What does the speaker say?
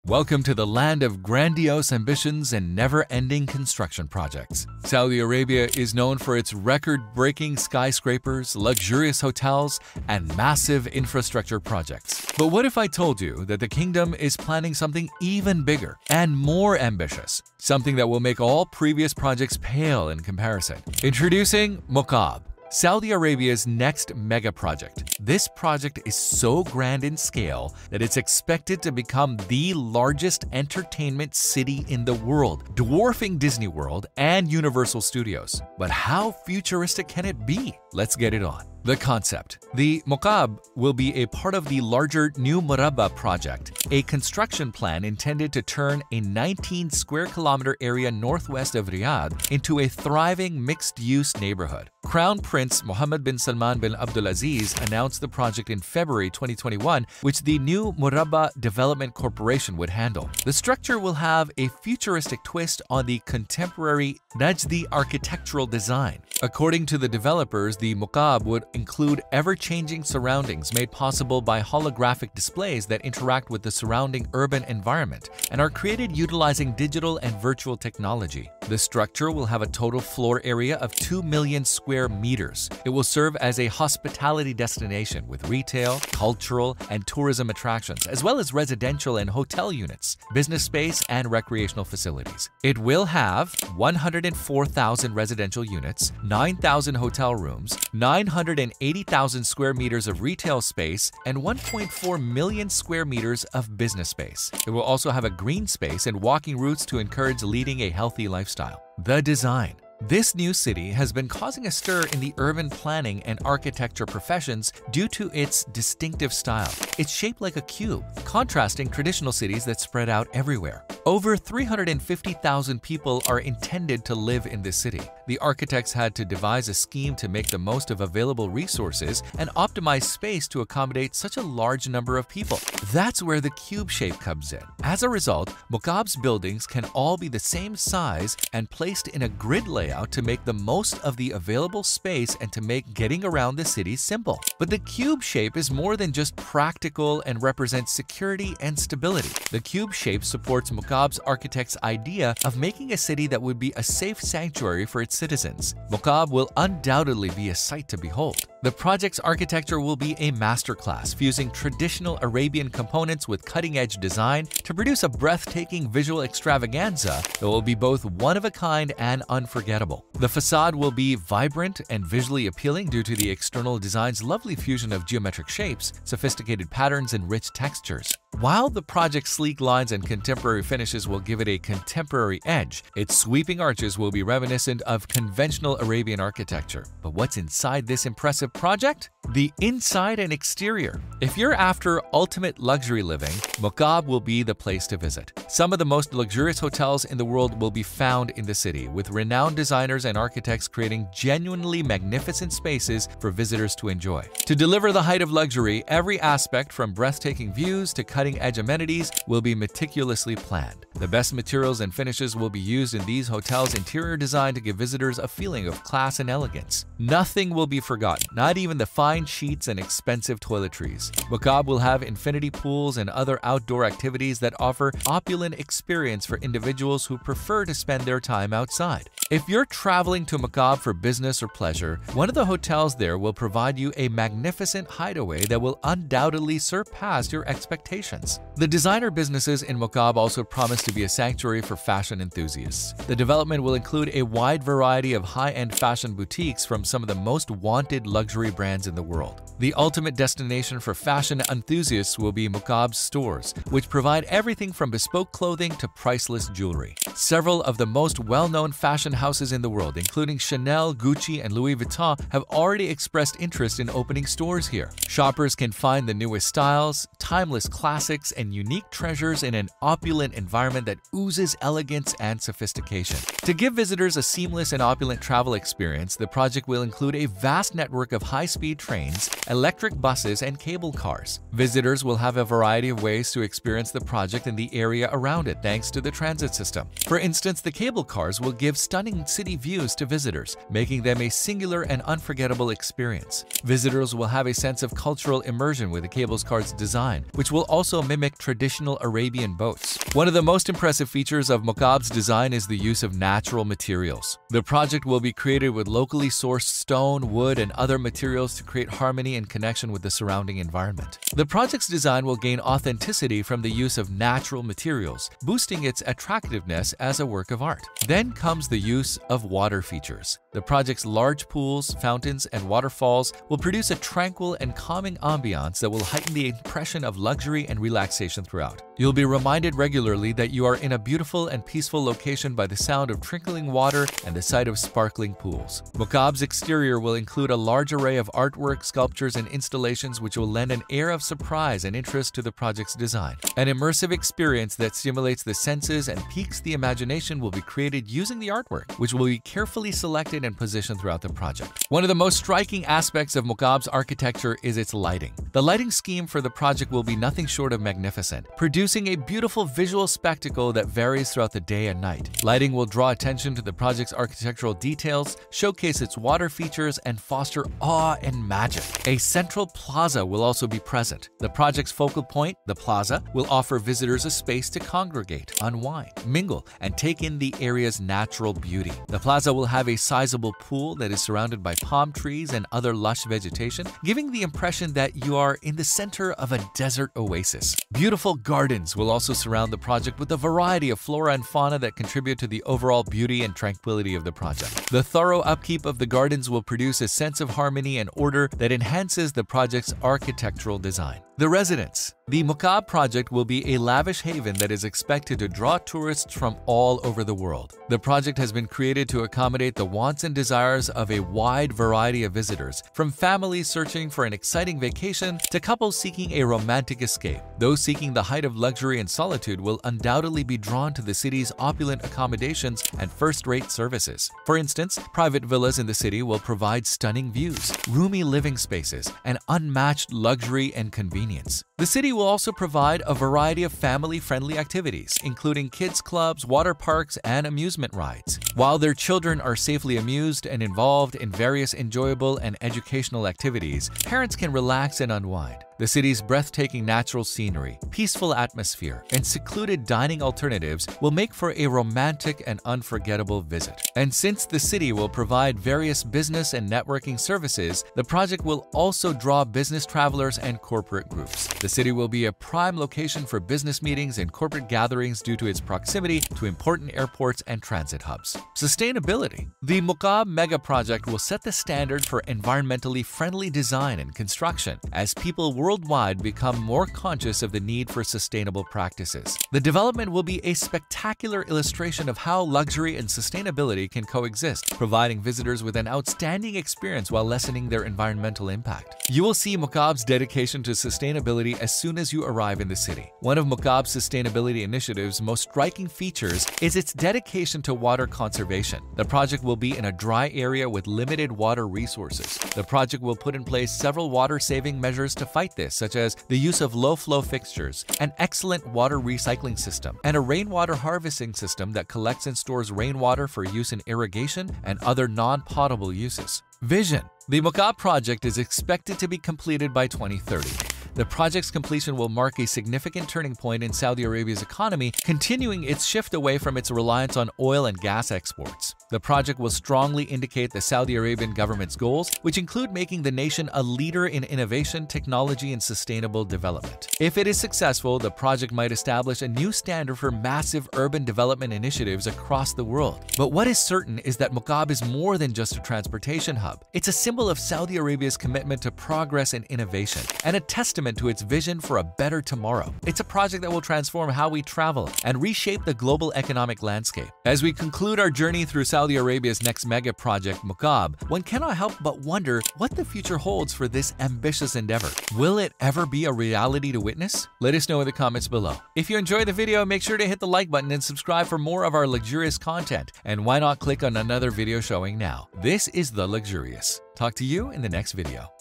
Welcome to the land of grandiose ambitions and never-ending construction projects. Saudi Arabia is known for its record-breaking skyscrapers, luxurious hotels, and massive infrastructure projects. But what if I told you that the kingdom is planning something even bigger and more ambitious? Something that will make all previous projects pale in comparison. Introducing Muqab, Saudi Arabia's next mega project. This project is so grand in scale that it's expected to become the largest entertainment city in the world, dwarfing Disney World and Universal Studios. But how futuristic can it be? Let's get it on. The concept. The Muqab will be a part of the larger New Murabba project, a construction plan intended to turn a 19 square kilometer area northwest of Riyadh into a thriving mixed-use neighborhood. Crown Prince Mohammed bin Salman bin Abdulaziz announced the project in February 2021, which the New Murabba Development Corporation would handle. The structure will have a futuristic twist on the contemporary Najdi architectural design. According to the developers, the Muqab would include ever-changing surroundings made possible by holographic displays that interact with the surrounding urban environment and are created utilizing digital and virtual technology. The structure will have a total floor area of 2 million square meters. It will serve as a hospitality destination with retail, cultural, and tourism attractions, as well as residential and hotel units, business space, and recreational facilities. It will have 104,000 residential units, 9,000 hotel rooms, 980,000 square meters of retail space, and 1.4 million square meters of business space. It will also have a green space and walking routes to encourage leading a healthy lifestyle. The design. This new city has been causing a stir in the urban planning and architecture professions due to its distinctive style. It's shaped like a cube, contrasting traditional cities that spread out everywhere. Over 350,000 people are intended to live in this city. The architects had to devise a scheme to make the most of available resources and optimize space to accommodate such a large number of people. That's where the cube shape comes in. As a result, Muqab's buildings can all be the same size and placed in a grid layout to make the most of the available space and to make getting around the city simple. But the cube shape is more than just practical and represents security and stability. The cube shape supports Muqab's architect's idea of making a city that would be a safe sanctuary for its citizens. Muqab will undoubtedly be a sight to behold. The project's architecture will be a masterclass, fusing traditional Arabian components with cutting-edge design to produce a breathtaking visual extravaganza that will be both one-of-a-kind and unforgettable. The facade will be vibrant and visually appealing due to the external design's lovely fusion of geometric shapes, sophisticated patterns, and rich textures. While the project's sleek lines and contemporary finishes will give it a contemporary edge, its sweeping arches will be reminiscent of conventional Arabian architecture. But what's inside this impressive project? The inside and exterior. If you're after ultimate luxury living, Muqab will be the place to visit. Some of the most luxurious hotels in the world will be found in the city, with renowned designers and architects creating genuinely magnificent spaces for visitors to enjoy. To deliver the height of luxury, every aspect from breathtaking views to cutting-edge amenities will be meticulously planned. The best materials and finishes will be used in these hotels' interior design to give visitors a feeling of class and elegance. Nothing will be forgotten, not even the fine sheets and expensive toiletries. Muqab will have infinity pools and other outdoor activities that offer opulent experience for individuals who prefer to spend their time outside. If you're traveling to Muqab for business or pleasure, one of the hotels there will provide you a magnificent hideaway that will undoubtedly surpass your expectations. The designer businesses in Muqab also promise to be a sanctuary for fashion enthusiasts. The development will include a wide variety of high-end fashion boutiques from some of the most wanted luxury brands in the world. The ultimate destination for fashion enthusiasts will be Muqab's stores, which provide everything from bespoke clothing to priceless jewelry. Several of the most well-known fashion houses in the world, including Chanel, Gucci, and Louis Vuitton, have already expressed interest in opening stores here. Shoppers can find the newest styles, timeless classics, and unique treasures in an opulent environment that oozes elegance and sophistication. To give visitors a seamless and opulent travel experience, the project will include a vast network of high-speed trains, electric buses, and cable cars. Visitors will have a variety of ways to experience the project and the area around it thanks to the transit system. For instance, the cable cars will give stunning city views to visitors, making them a singular and unforgettable experience. Visitors will have a sense of cultural immersion with the cable car's design, which will also mimic traditional Arabian boats. One of the most impressive features of Mukaab's design is the use of natural materials. The project will be created with locally sourced stone, wood, and other materials to create harmony and connection with the surrounding environment. The project's design will gain authenticity from the use of natural materials, boosting its attractiveness as a work of art. Then comes the use of water features. The project's large pools, fountains, and waterfalls will produce a tranquil and calming ambiance that will heighten the impression of luxury and relaxation throughout. You'll be reminded regularly that you are in a beautiful and peaceful location by the sound of trickling water and the sight of sparkling pools. Mukaab's exterior will include a large array of artwork, sculptures, and installations which will lend an air of surprise and interest to the project's design. An immersive experience that stimulates the senses and piques the imagination will be created using the artwork, which will be carefully selected and positioned throughout the project. One of the most striking aspects of Mukaab's architecture is its lighting. The lighting scheme for the project will be nothing short of magnificent, producing a beautiful visual spectacle that varies throughout the day and night. Lighting will draw attention to the project's architectural details, showcase its water features, and foster awe and magic. A central plaza will also be present. The project's focal point, the plaza, will offer visitors a space to congregate, unwind, mingle, and take in the area's natural beauty. The plaza will have a sizable pool that is surrounded by palm trees and other lush vegetation, giving the impression that you are in the center of a desert oasis. Beautiful gardens will also surround the project with a variety of flora and fauna that contribute to the overall beauty and tranquility of the project. The thorough upkeep of the gardens will produce a sense of harmony and order that enhances the project's architectural design. The residence. The Mukaab project will be a lavish haven that is expected to draw tourists from all over the world. The project has been created to accommodate the wants and desires of a wide variety of visitors, from families searching for an exciting vacation to couples seeking a romantic escape. Those seeking the height of luxury and solitude will undoubtedly be drawn to the city's opulent accommodations and first-rate services. For instance, private villas in the city will provide stunning views, roomy living spaces, and unmatched luxury and convenience. The city will also provide a variety of family-friendly activities, including kids' clubs, water parks, and amusement rides. While their children are safely amused and involved in various enjoyable and educational activities, parents can relax and unwind. The city's breathtaking natural scenery, peaceful atmosphere, and secluded dining alternatives will make for a romantic and unforgettable visit. And since the city will provide various business and networking services, the project will also draw business travelers and corporate groups. The city will be a prime location for business meetings and corporate gatherings due to its proximity to important airports and transit hubs. Sustainability. The Mukaab Mega Project will set the standard for environmentally friendly design and construction as people worldwide become more conscious of the need for sustainable practices. The development will be a spectacular illustration of how luxury and sustainability can coexist, providing visitors with an outstanding experience while lessening their environmental impact. You will see Mukaab's dedication to sustainability as soon as you arrive in the city. One of Mukaab's sustainability initiative's most striking features is its dedication to water conservation. The project will be in a dry area with limited water resources. The project will put in place several water-saving measures to fight this, such as the use of low-flow fixtures, an excellent water recycling system, and a rainwater harvesting system that collects and stores rainwater for use in irrigation and other non-potable uses. Vision. The Mukaab project is expected to be completed by 2030. The project's completion will mark a significant turning point in Saudi Arabia's economy, continuing its shift away from its reliance on oil and gas exports. The project will strongly indicate the Saudi Arabian government's goals, which include making the nation a leader in innovation, technology, and sustainable development. If it is successful, the project might establish a new standard for massive urban development initiatives across the world. But what is certain is that Mukaab is more than just a transportation hub. It's a symbol of Saudi Arabia's commitment to progress and innovation, and a testament to its vision for a better tomorrow. It's a project that will transform how we travel and reshape the global economic landscape. As we conclude our journey through Saudi Arabia's next mega project, Mukaab, one cannot help but wonder what the future holds for this ambitious endeavor. Will it ever be a reality to witness? Let us know in the comments below. If you enjoyed the video, make sure to hit the like button and subscribe for more of our luxurious content. And why not click on another video showing now? This is The Luxurious. Talk to you in the next video.